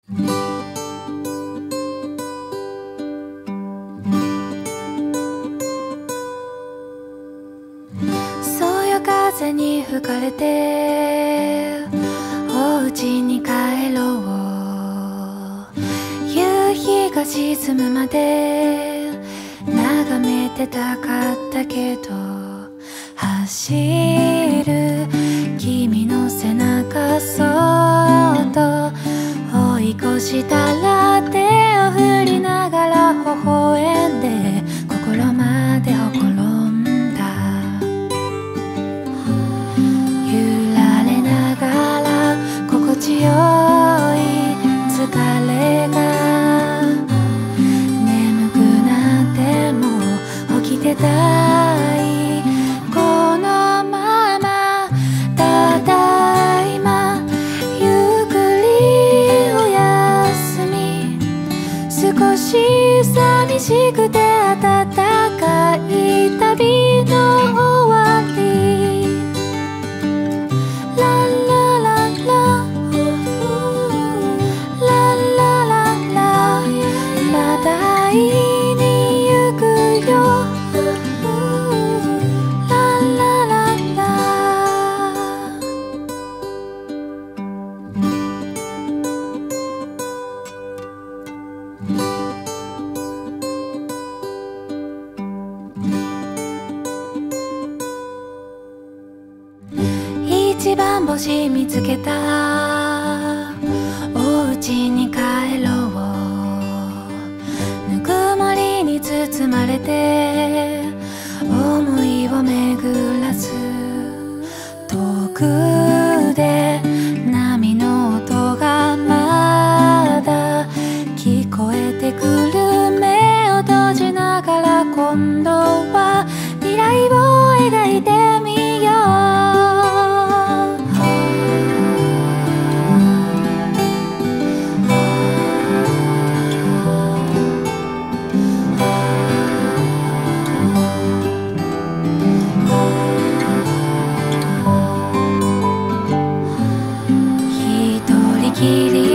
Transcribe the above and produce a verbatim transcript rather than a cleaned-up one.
そよ風に吹かれてお家に帰ろう。夕日が沈むまで眺めてたかったけど、走る君の背中そっと追い越したら、手を振りながら微笑んで心までほころんだ。揺られながら心地よい疲れが、眠くなっても起きてたい。このままただいまゆっくりおやすみ。少し寂しくて暖かい旅の終わり。ララララララララ、また会いに行くよ。ララララ。一番星見つけた、お家に帰ろう。ぬくもりに包まれて思いを巡らす。遠くで波の音がまだ聞こえてくる。目を閉じながら今度は未来を描いてみよう。一人きり